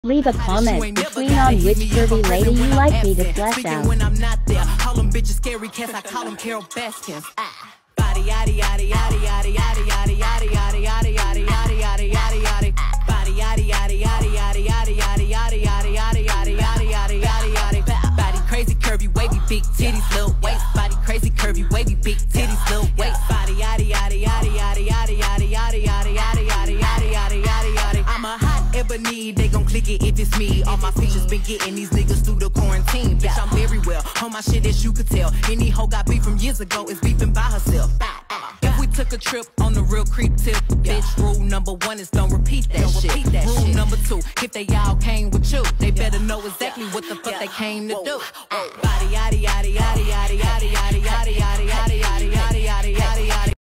Leave a comment between on which curvy lady you like me to flesh out. When I'm not there, call them bitches scary cats. I call them Carol Baskins. Body yaddy yaddy yaddy yaddy yaddy yaddy yaddy yaddy yaddy yaddy yaddy yaddy yaddy yaddy. Body yaddy yaddy yaddy yaddy yaddy yaddy yaddy yaddy yaddy yaddy yaddy yaddy yaddy yaddy. Body crazy curvy wavy big titties little waist. Body crazy curvy wavy big titties little waist. Body yaddy yaddy yaddy yaddy yaddy yaddy yaddy yaddy yaddy yaddy yaddy yaddy yaddy yaddy. I'm a hot ebony, they gon' click it if it's me. All my features been getting these niggas through the quarantine. Bitch, I'm very well on my shit as you could tell. Any hoe got beef from years ago is beefing by herself. If we took a trip on the real creep tip, bitch, rule number 1 is don't repeat that shit. Rule number 2, if they all came with you, they better know exactly what the fuck they came to do. Body yaddy yaddy yaddy yaddy yaddy